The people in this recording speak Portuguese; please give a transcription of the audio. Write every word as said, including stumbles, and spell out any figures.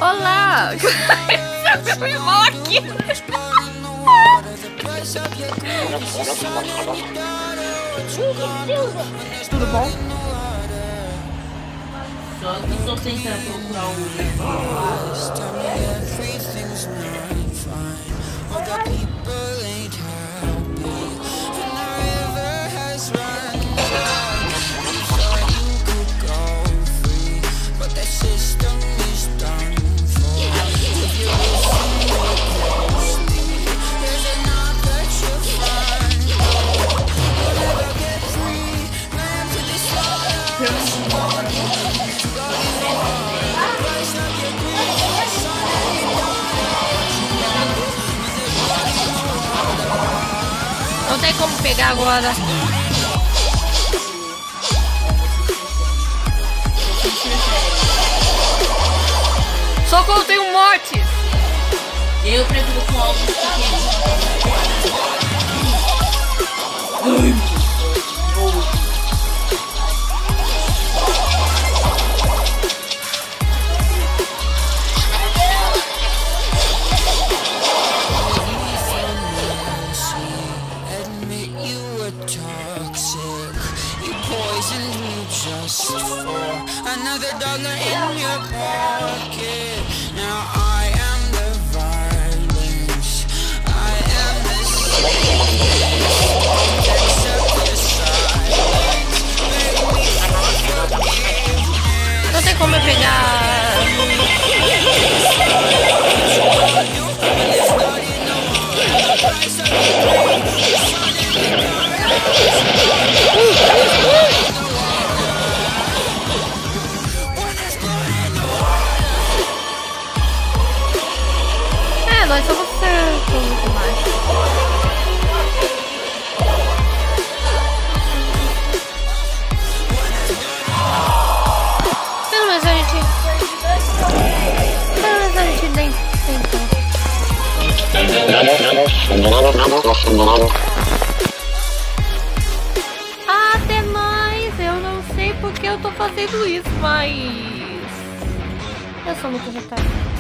Olá! Meu irmão aqui! Tudo bom? Só que estou tentando procurar um Não tem como pegar agora. Socorro, tem um morte! Eu prefiro com algo pequeno. Just for another dollar in your pocket. Now I am the violence. I am the accept the silence. Make me forgive. Não tem como eu pegar. É, nós somos certos muito mais. Pelo menos a gente. Pelo menos a gente nem tentou. Até mais! Eu não sei porque eu tô fazendo isso, mas. Eu sou muito retardo.